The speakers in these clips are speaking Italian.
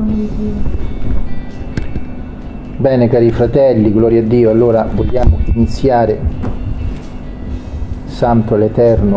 Bene cari fratelli, gloria a Dio. Allora vogliamo iniziare, Santo l'Eterno,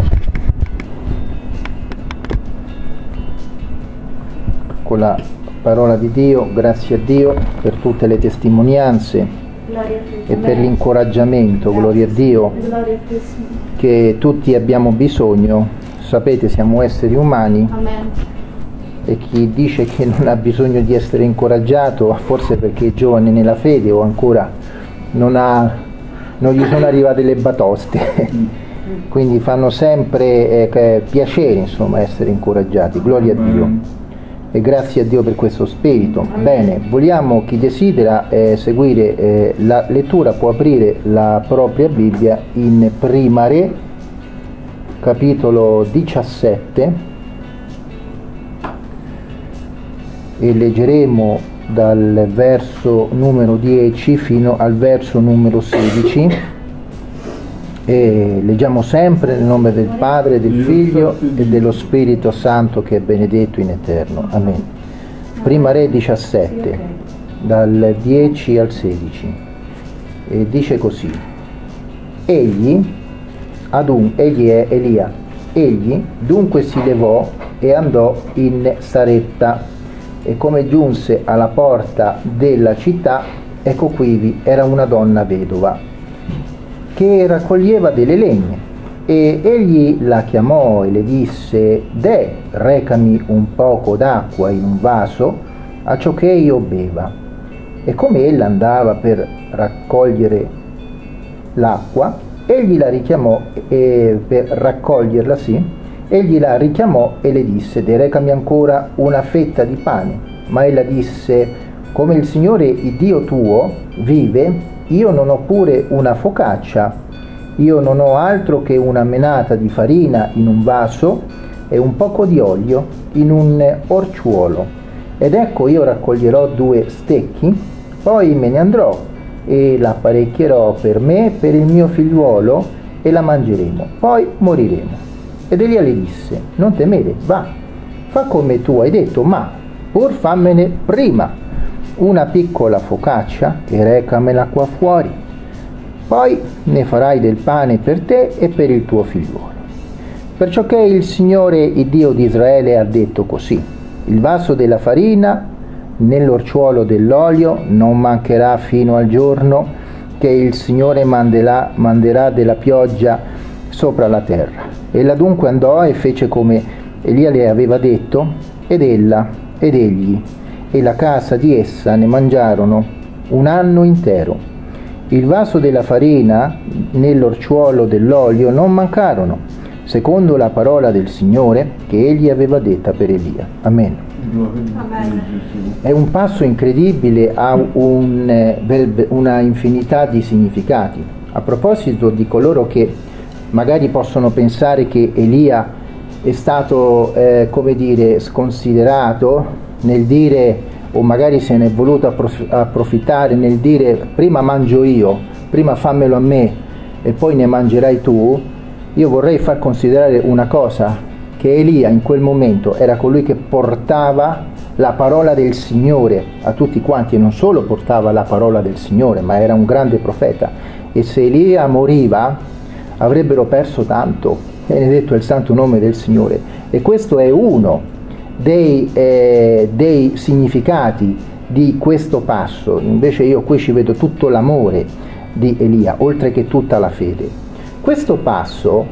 con la parola di Dio. Grazie a Dio per tutte le testimonianze e per l'incoraggiamento, gloria a Dio, che tutti abbiamo bisogno. Sapete, siamo esseri umani. Amen. E chi dice che non ha bisogno di essere incoraggiato, forse perché è giovane nella fede o ancora non gli sono arrivate le batoste. Quindi fanno sempre piacere, insomma, essere incoraggiati. Gloria a Dio. E grazie a Dio per questo spirito. Bene, vogliamo, chi desidera seguire la lettura può aprire la propria Bibbia in Prima Re, capitolo 17, e leggeremo dal verso numero 10 fino al verso numero 16 e leggiamo sempre nel nome del Padre, del Figlio e dello Spirito Santo, che è benedetto in eterno. Amen. Prima Re 17 dal 10 al 16 e dice così: egli è Elia. Egli dunque si levò e andò in Saretta, e come giunse alla porta della città, ecco quivi era una donna vedova che raccoglieva delle legne, e egli la chiamò e le disse: deh, recami un poco d'acqua in un vaso, acciò che io beva. E come ella andava per raccogliere l'acqua, egli la richiamò per raccoglierla, egli la richiamò e le disse: deh, recami ancora una fetta di pane. Ma ella disse: come il Signore, il Dio tuo, vive, io non ho pure una focaccia, io non ho altro che una menata di farina in un vaso e un poco di olio in un orciuolo. Ed ecco, io raccoglierò 2 stecchi, poi me ne andrò e la apparecchierò per me e per il mio figliuolo, e la mangeremo, poi moriremo. Ed Elia le disse: non temere, va, fa come tu hai detto, ma pur fammene prima una piccola focaccia e recamela qua fuori, poi ne farai del pane per te e per il tuo figliuolo. Perciò che il Signore, il Dio di Israele, ha detto così: il vaso della farina nell'orciuolo dell'olio non mancherà fino al giorno che il Signore manderà della pioggia sopra la terra. Ella dunque andò e fece come Elia le aveva detto, ed egli e la casa di essa ne mangiarono un anno intero. Il vaso della farina nell'orciuolo dell'olio non mancarono, secondo la parola del Signore che egli aveva detta per Elia. Amen. Amen. È un passo incredibile, ha una infinità di significati. A proposito di coloro che magari possono pensare che Elia è stato, sconsiderato nel dire, o magari se ne è voluto approfittare nel dire: prima mangio io, prima fammelo a me e poi ne mangerai tu. Io vorrei far considerare una cosa, che Elia in quel momento era colui che portava la parola del Signore a tutti quanti, e non solo portava la parola del Signore, ma era un grande profeta. E se Elia moriva avrebbero perso tanto, benedetto è il santo nome del Signore. E questo è uno dei significati di questo passo. Invece io qui ci vedo tutto l'amore di Elia, oltre che tutta la fede. Questo passo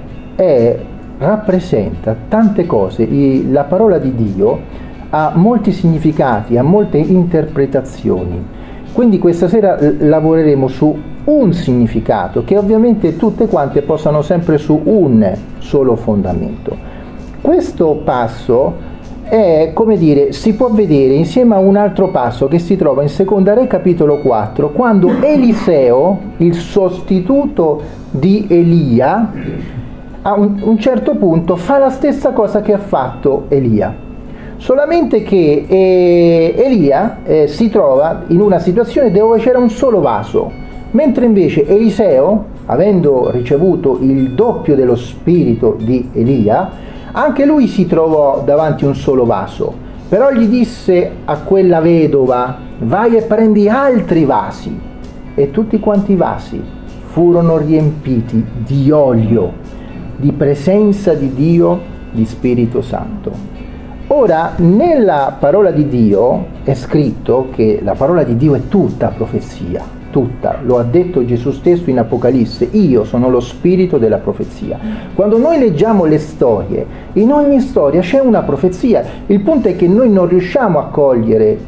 rappresenta tante cose. La parola di Dio ha molti significati, ha molte interpretazioni. Quindi questa sera lavoreremo su un significato, che ovviamente tutte quante posano sempre su un solo fondamento. Questo passo è, come dire, si può vedere insieme a un altro passo che si trova in Seconda Re capitolo 4, quando Eliseo, il sostituto di Elia, a un certo punto fa la stessa cosa che ha fatto Elia. Solamente che Elia si trova in una situazione dove c'era un solo vaso, mentre invece Eliseo, avendo ricevuto il doppio dello spirito di Elia, anche lui si trovò davanti a un solo vaso. Però gli disse a quella vedova: vai e prendi altri vasi. E tutti quanti i vasi furono riempiti di olio, di presenza di Dio, di Spirito Santo. Ora, nella parola di Dio è scritto che la parola di Dio è tutta profezia, tutta, lo ha detto Gesù stesso in Apocalisse: io sono lo spirito della profezia. Quando noi leggiamo le storie, in ogni storia c'è una profezia. Il punto è che noi non riusciamo a cogliere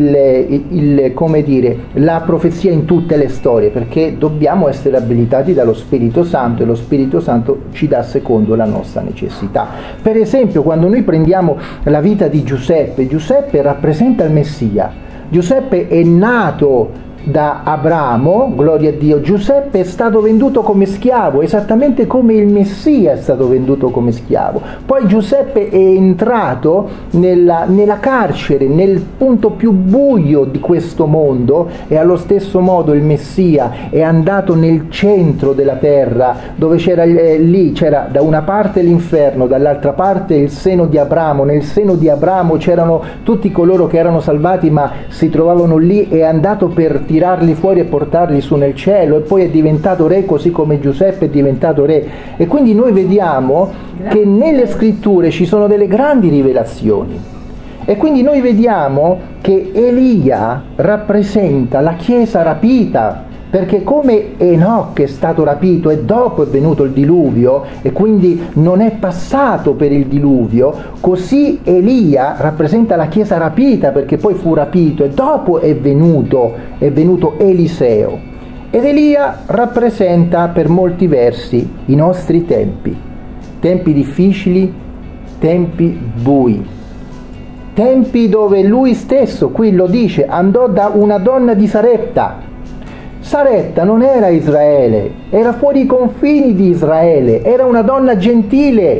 come dire, la profezia in tutte le storie, perché dobbiamo essere abilitati dallo Spirito Santo, e lo Spirito Santo ci dà secondo la nostra necessità. Per esempio, quando noi prendiamo la vita di Giuseppe, Giuseppe rappresenta il Messia. Giuseppe è nato da Abramo, gloria a Dio. Giuseppe è stato venduto come schiavo, esattamente come il Messia è stato venduto come schiavo. Poi Giuseppe è entrato nella carcere, nel punto più buio di questo mondo, e allo stesso modo il Messia è andato nel centro della terra, dove c'era da una parte l'inferno, dall'altra parte il seno di Abramo. Nel seno di Abramo c'erano tutti coloro che erano salvati, ma si trovavano lì. È andato per tirarli fuori e portarli su nel cielo, e poi è diventato re, così come Giuseppe è diventato re. E quindi noi vediamo che nelle scritture ci sono delle grandi rivelazioni, e quindi noi vediamo che Elia rappresenta la Chiesa rapita, perché come Enoch è stato rapito e dopo è venuto il diluvio, e quindi non è passato per il diluvio, così Elia rappresenta la Chiesa rapita, perché poi fu rapito e dopo è venuto Eliseo. Ed Elia rappresenta per molti versi i nostri tempi difficili, tempi bui, tempi dove lui stesso, qui lo dice, andò da una donna di Sarepta. Saretta non era Israele, era fuori i confini di Israele, era una donna gentile.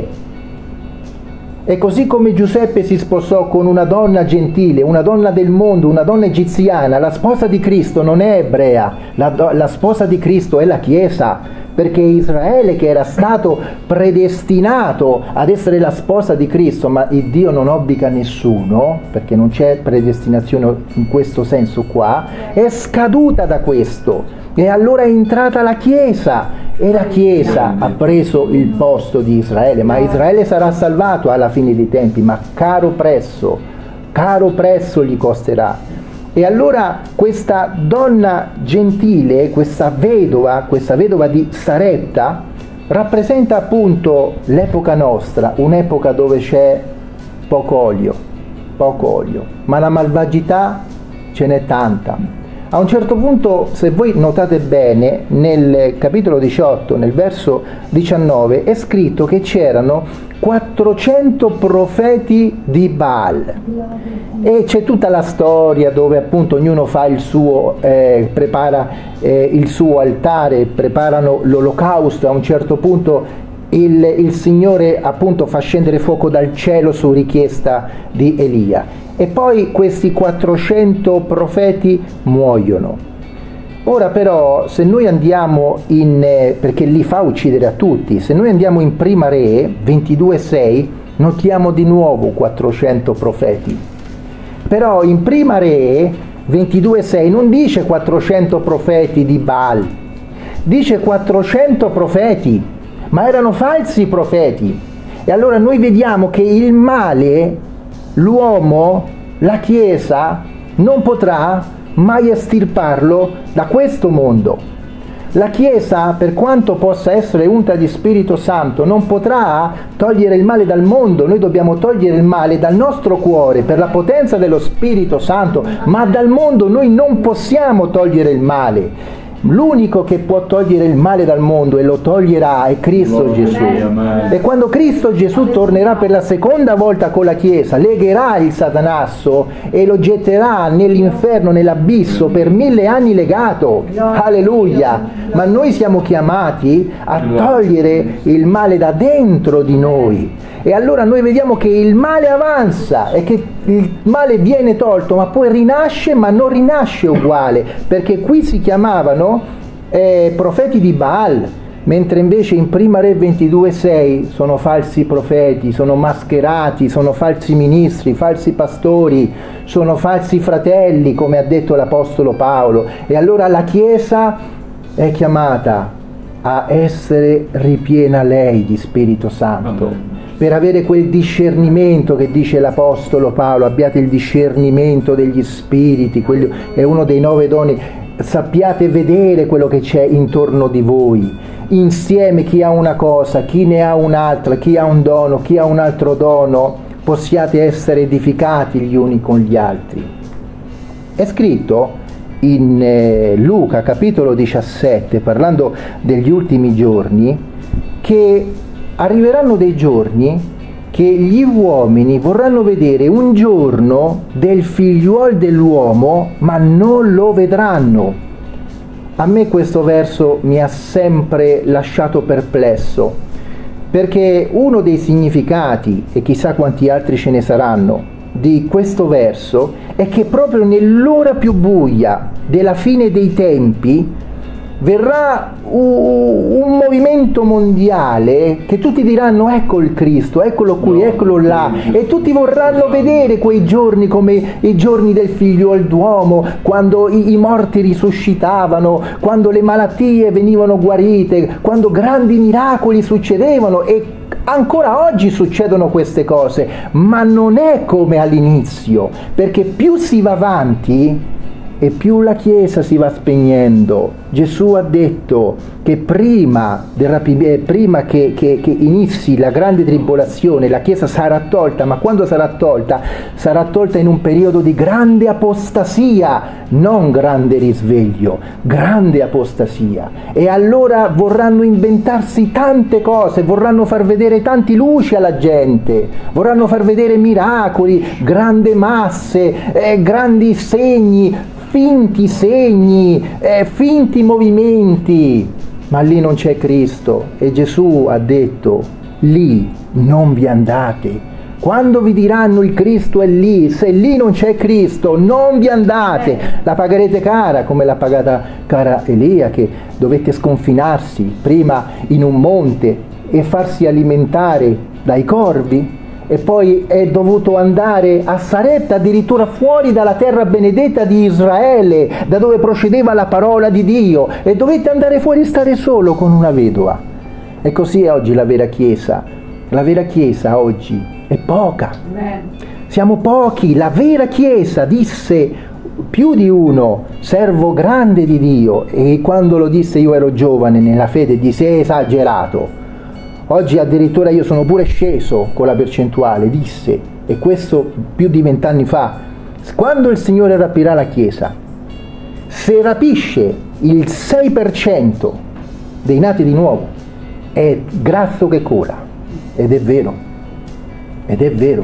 E così come Giuseppe si sposò con una donna gentile, una donna del mondo, una donna egiziana, la sposa di Cristo non è ebrea, la sposa di Cristo è la Chiesa, perché Israele, che era stato predestinato ad essere la sposa di Cristo, ma il Dio non obbliga nessuno, perché non c'è predestinazione in questo senso qua, è scaduta da questo, e allora è entrata la Chiesa, e la Chiesa ha preso il posto di Israele, ma Israele sarà salvato alla fine dei tempi, ma caro prezzo gli costerà. E allora questa donna gentile, questa vedova di Sarepta, rappresenta appunto l'epoca nostra, un'epoca dove c'è poco olio, ma la malvagità ce n'è tanta. A un certo punto, se voi notate bene, nel capitolo 18, nel verso 19, è scritto che c'erano 400 profeti di Baal, e c'è tutta la storia dove appunto ognuno fa il suo, prepara il suo altare, preparano l'olocausto. A un certo punto il Signore appunto fa scendere fuoco dal cielo su richiesta di Elia, e poi questi 400 profeti muoiono. Ora però, se noi andiamo perché li fa uccidere a tutti, se noi andiamo in Prima Re 22,6, notiamo di nuovo 400 profeti. Però in Prima Re 22,6 non dice 400 profeti di Baal, dice 400 profeti, ma erano falsi profeti. E allora noi vediamo che il male, l'uomo, la Chiesa, non potrà mai estirparlo da questo mondo. La Chiesa, per quanto possa essere unta di Spirito Santo, non potrà togliere il male dal mondo. Noi dobbiamo togliere il male dal nostro cuore per la potenza dello Spirito Santo, ma dal mondo noi non possiamo togliere il male. L'unico che può togliere il male dal mondo, e lo toglierà, è Cristo Gesù. E quando Cristo Gesù tornerà per la seconda volta con la Chiesa, legherà il Satanasso e lo getterà nell'inferno, nell'abisso, per 1000 anni legato. Alleluia! Ma noi siamo chiamati a togliere il male da dentro di noi. E allora noi vediamo che il male avanza, e che il male viene tolto, ma poi rinasce, ma non rinasce uguale, perché qui si chiamavano profeti di Baal. mentre invece in Prima Re 22,6 sono falsi profeti, sono mascherati, sono falsi ministri, falsi pastori, sono falsi fratelli, come ha detto l'Apostolo Paolo. E allora la Chiesa è chiamata a essere ripiena lei di Spirito Santo, per avere quel discernimento che dice l'Apostolo Paolo: abbiate il discernimento degli spiriti, quello è uno dei 9 doni, sappiate vedere quello che c'è intorno di voi, insieme chi ha una cosa, chi ne ha un'altra, chi ha un dono, chi ha un altro dono, possiate essere edificati gli uni con gli altri. È scritto in Luca capitolo 17, parlando degli ultimi giorni, che arriveranno dei giorni che gli uomini vorranno vedere un giorno del figliuol dell'uomo, ma non lo vedranno. A me questo verso mi ha sempre lasciato perplesso, perché uno dei significati, e chissà quanti altri ce ne saranno, di questo verso è che proprio nell'ora più buia della fine dei tempi verrà un movimento mondiale che tutti diranno: ecco il Cristo, eccolo qui, eccolo là, e tutti vorranno vedere quei giorni come i giorni del figliuol d'uomo, quando i morti risuscitavano, quando le malattie venivano guarite, quando grandi miracoli succedevano. E ancora oggi succedono queste cose, ma non è come all'inizio, perché più si va avanti e più la Chiesa si va spegnendo. Gesù ha detto che prima che inizi la grande tribolazione la Chiesa sarà tolta, ma quando sarà tolta in un periodo di grande apostasia, non grande risveglio, grande apostasia. E allora vorranno inventarsi tante cose, vorranno far vedere tanti luci alla gente, vorranno far vedere miracoli, grandi masse, grandi segni, finti segni, finti movimenti, ma lì non c'è Cristo. E Gesù ha detto: lì non vi andate. Quando vi diranno il Cristo è lì, se lì non c'è Cristo non vi andate. La pagherete cara, come l'ha pagata cara Elia, che dovette sconfinarsi prima in un monte e farsi alimentare dai corvi, e poi è dovuto andare a Sarepta, addirittura fuori dalla terra benedetta di Israele, da dove procedeva la parola di Dio, e dovette andare fuori e stare solo con una vedova. E così è oggi la vera Chiesa. La vera Chiesa oggi è poca. Siamo pochi. La vera Chiesa, disse più di uno, servo grande di Dio, e quando lo disse io ero giovane nella fede, disse: è esagerato. Oggi addirittura io sono pure sceso con la percentuale, disse, e questo più di 20 anni fa: quando il Signore rapirà la Chiesa, se rapisce il 6% dei nati di nuovo, è grasso che cola. Ed è vero, ed è vero,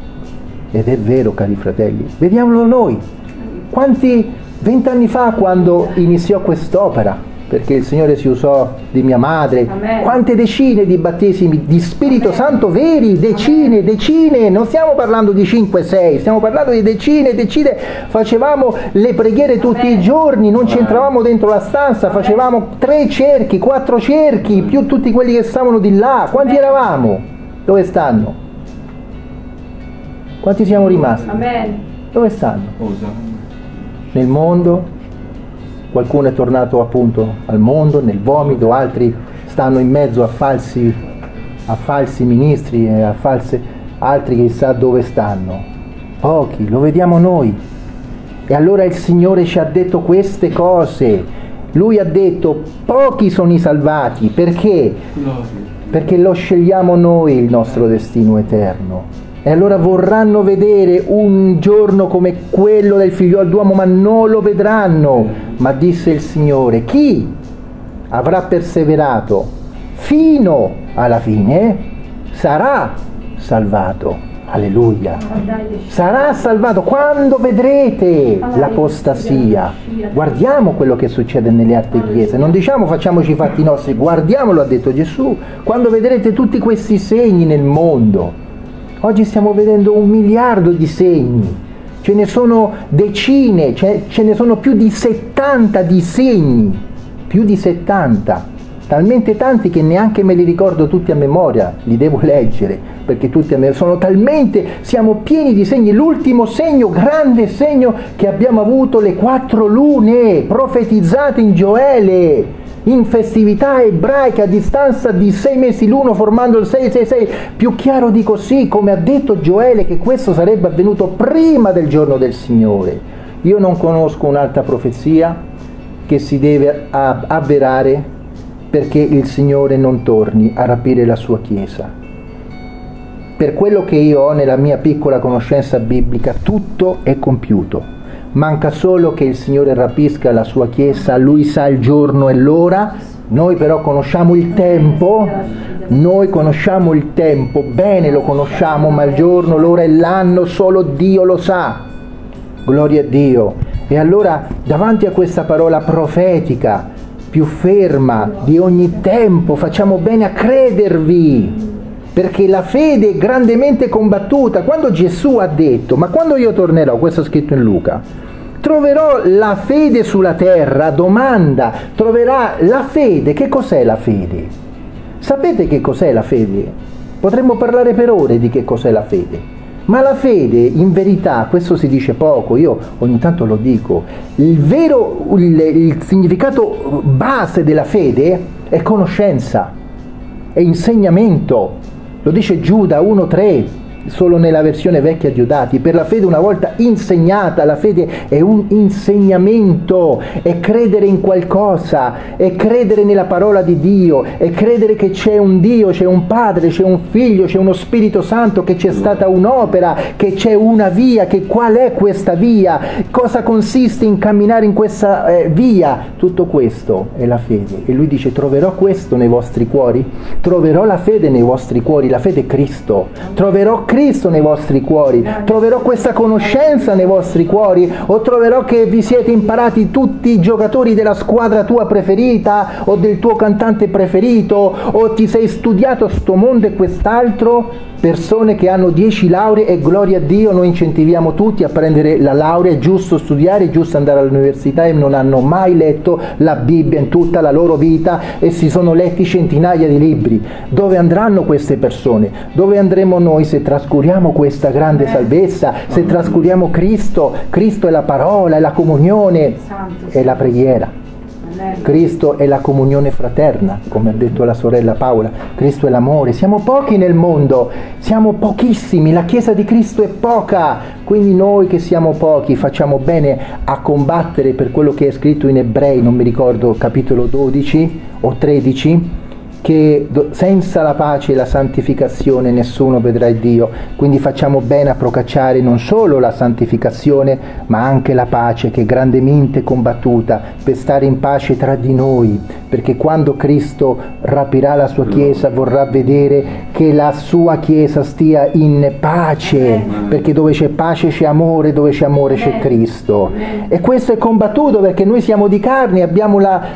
ed è vero, cari fratelli. Vediamolo noi. Quanti 20 anni fa, quando iniziò quest'opera, perché il Signore si usò di mia madre, Amen, quante decine di battesimi di Spirito Amen Santo veri, decine, non stiamo parlando di 5-6, stiamo parlando di decine, facevamo le preghiere tutti Amen i giorni, non ci entravamo dentro la stanza, facevamo 3 cerchi, 4 cerchi, più tutti quelli che stavano di là. Quanti eravamo? Dove stanno? Quanti siamo rimasti? Amen. Dove stanno? Nel mondo. Qualcuno è tornato appunto al mondo, nel vomito, altri stanno in mezzo a falsi ministri, altri chissà dove stanno. Pochi, lo vediamo noi. E allora il Signore ci ha detto queste cose. Lui ha detto: pochi sono i salvati. Perché? Perché lo scegliamo noi il nostro destino eterno. E allora vorranno vedere un giorno come quello del figliuolo d'uomo, ma non lo vedranno. Ma disse il Signore: chi avrà perseverato fino alla fine sarà salvato. Alleluia. Sarà salvato quando vedrete l'apostasia. Guardiamo quello che succede nelle altre chiese. Non diciamo facciamoci i fatti nostri, guardiamolo, ha detto Gesù. Quando vedrete tutti questi segni nel mondo. Oggi stiamo vedendo 1 miliardo di segni, ce ne sono decine, ce ne sono più di 70 di segni, più di 70, talmente tanti che neanche me li ricordo tutti a memoria, li devo leggere, perché tutti a memoria, siamo pieni di segni. L'ultimo segno, grande segno che abbiamo avuto, le 4 lune profetizzate in Gioele, in festività ebraiche a distanza di 6 mesi l'uno, formando il 666. Più chiaro di così, come ha detto Gioele, che questo sarebbe avvenuto prima del giorno del Signore. Io non conosco un'altra profezia che si deve avverare perché il Signore non torni a rapire la sua Chiesa. Per quello che io ho nella mia piccola conoscenza biblica, tutto è compiuto. Manca solo che il Signore rapisca la sua Chiesa, Lui sa il giorno e l'ora, noi però conosciamo il tempo, bene lo conosciamo, ma il giorno, l'ora e l'anno solo Dio lo sa. Gloria a Dio. E allora davanti a questa parola profetica, più ferma di ogni tempo, facciamo bene a credervi, perché la fede è grandemente combattuta. Quando Gesù ha detto, ma quando io tornerò, questo è scritto in Luca, troverò la fede sulla terra, domanda, troverà la fede. Che cos'è la fede? Sapete che cos'è la fede? Potremmo parlare per ore di che cos'è la fede. Ma la fede, in verità, questo si dice poco, io ogni tanto lo dico, il significato base della fede è conoscenza, è insegnamento. Lo dice Giuda 1,3, solo nella versione vecchia di Diodati. Per la fede una volta insegnata, la fede è un insegnamento, è credere in qualcosa, è credere nella parola di Dio, è credere che c'è un Dio, c'è un Padre, c'è un Figlio, c'è uno Spirito Santo, che c'è stata un'opera, che c'è una via, che qual è questa via, cosa consiste in camminare in questa via. Tutto questo è la fede. E lui dice: troverò questo nei vostri cuori, troverò la fede nei vostri cuori. La fede è Cristo, troverò Cristo nei vostri cuori, troverò questa conoscenza nei vostri cuori, o troverò che vi siete imparati tutti i giocatori della squadra tua preferita o del tuo cantante preferito, o ti sei studiato sto mondo e quest'altro. Persone che hanno 10 lauree, e gloria a Dio, noi incentiviamo tutti a prendere la laurea, è giusto studiare, è giusto andare all'università, e non hanno mai letto la Bibbia in tutta la loro vita e si sono letti centinaia di libri. Dove andranno queste persone? Dove andremo noi se trascuriamo questa grande salvezza, se trascuriamo Cristo? Cristo è la parola, è la comunione, è la preghiera. Cristo è la comunione fraterna, come ha detto la sorella Paola. Cristo è l'amore. Siamo pochi nel mondo, siamo pochissimi, la Chiesa di Cristo è poca, quindi noi che siamo pochi facciamo bene a combattere per quello che è scritto in Ebrei, non mi ricordo, capitolo 12 o 13, che senza la pace e la santificazione nessuno vedrà Dio. Quindi facciamo bene a procacciare non solo la santificazione, ma anche la pace, che è grandemente combattuta, per stare in pace tra di noi, perché quando Cristo rapirà la sua Chiesa vorrà vedere che la sua Chiesa stia in pace, perché dove c'è pace c'è amore, dove c'è amore c'è Cristo. E questo è combattuto perché noi siamo di carne, abbiamo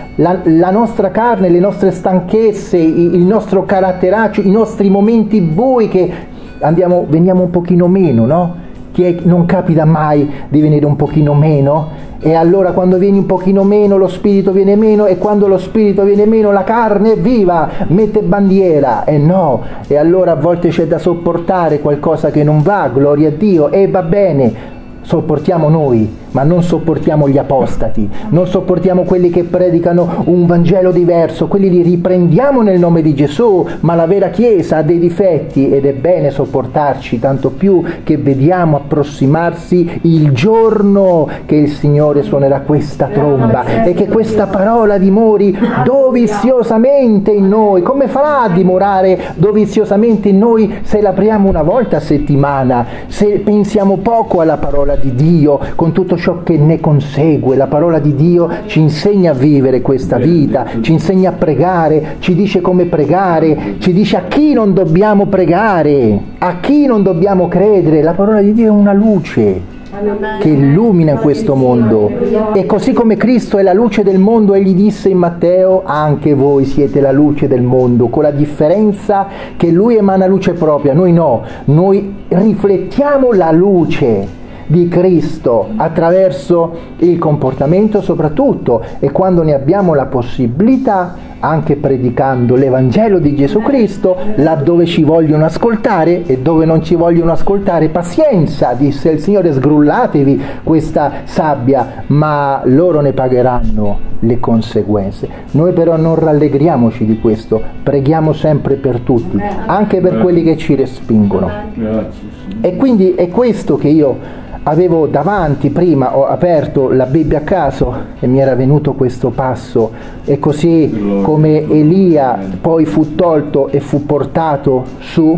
la nostra carne, le nostre stanchezze, il nostro caratteraccio, i nostri momenti bui, che veniamo un pochino meno, no? Non capita mai di venire un pochino meno? E allora quando vieni un pochino meno lo spirito viene meno, e quando lo spirito viene meno la carne è viva, mette bandiera, e no, e allora a volte c'è da sopportare qualcosa che non va, gloria a Dio, e va bene, sopportiamo noi, ma non sopportiamo gli apostati, non sopportiamo quelli che predicano un Vangelo diverso, quelli li riprendiamo nel nome di Gesù, ma la vera Chiesa ha dei difetti ed è bene sopportarci, tanto più che vediamo approssimarsi il giorno che il Signore suonerà questa tromba e che questa parola dimori doviziosamente in noi. Come farà a dimorare doviziosamente in noi se l'apriamo una volta a settimana, se pensiamo poco alla parola di Dio con tutto ciò che ne consegue? La parola di Dio ci insegna a vivere questa vita, ci insegna a pregare, ci dice come pregare, ci dice a chi non dobbiamo pregare, a chi non dobbiamo credere. La parola di Dio è una luce che illumina questo mondo, e così come Cristo è la luce del mondo, egli disse in Matteo: anche voi siete la luce del mondo, con la differenza che lui emana luce propria, noi no, noi riflettiamo la luce di Cristo attraverso il comportamento soprattutto, e quando ne abbiamo la possibilità anche predicando l'Evangelo di Gesù Cristo, laddove ci vogliono ascoltare, e dove non ci vogliono ascoltare, pazienza, disse il Signore, sgrullatevi questa sabbia, ma loro ne pagheranno le conseguenze. Noi però non rallegriamoci di questo, preghiamo sempre per tutti, anche per quelli che ci respingono. E quindi è questo che io avevo davanti. Prima ho aperto la Bibbia a caso e mi era venuto questo passo, e così come Elia poi fu tolto e fu portato su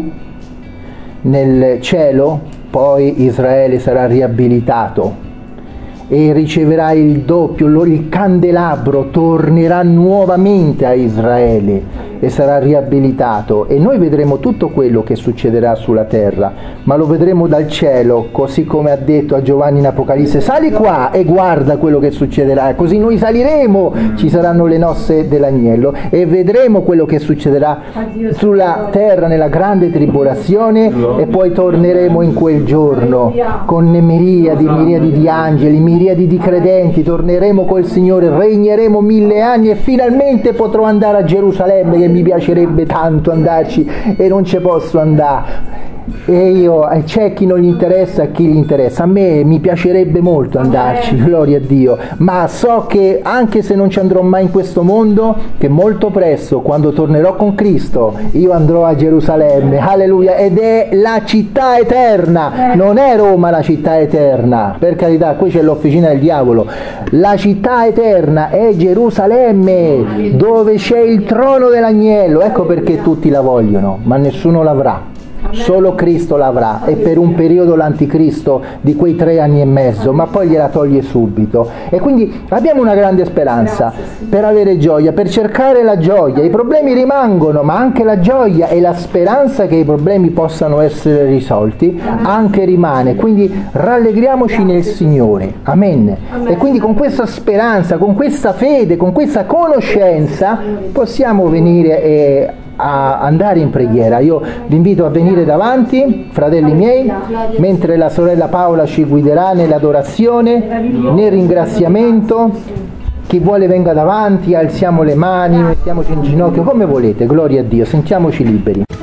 nel cielo, poi Israele sarà riabilitato e riceverà il doppio, il candelabro tornerà nuovamente a Israele e sarà riabilitato, e noi vedremo tutto quello che succederà sulla terra, ma lo vedremo dal cielo, così come ha detto a Giovanni in Apocalisse: sali qua e guarda quello che succederà. Così noi saliremo, ci saranno le nozze dell'agnello e vedremo quello che succederà sulla terra nella grande tribolazione, e poi torneremo in quel giorno con miriadi di angeli, miriadi di credenti, torneremo col Signore, regneremo 1000 anni e finalmente potrò andare a Gerusalemme, che mi piacerebbe tanto andarci e non ci posso andare. E c'è chi non gli interessa e chi gli interessa. A me mi piacerebbe molto andarci, gloria a Dio, ma so che anche se non ci andrò mai in questo mondo, che molto presto, quando tornerò con Cristo, io andrò a Gerusalemme, alleluia, ed è la città eterna, non è Roma la città eterna, per carità, qui c'è l'officina del diavolo. La città eterna è Gerusalemme, dove c'è il trono dell'agnello. Ecco perché tutti la vogliono, ma nessuno l'avrà. Solo Cristo l'avrà, e per un periodo l'anticristo di quei 3 anni e mezzo, ma poi gliela toglie subito. E quindi abbiamo una grande speranza per avere gioia, per cercare la gioia. I problemi rimangono, ma anche la gioia e la speranza che i problemi possano essere risolti anche rimane. Quindi rallegriamoci nel Signore, amen. E quindi con questa speranza, con questa fede, con questa conoscenza possiamo venire a andare in preghiera. Io vi invito a venire davanti, fratelli miei, mentre la sorella Paola ci guiderà nell'adorazione, nel ringraziamento. Chi vuole venga davanti, alziamo le mani, mettiamoci in ginocchio, come volete, gloria a Dio, sentiamoci liberi.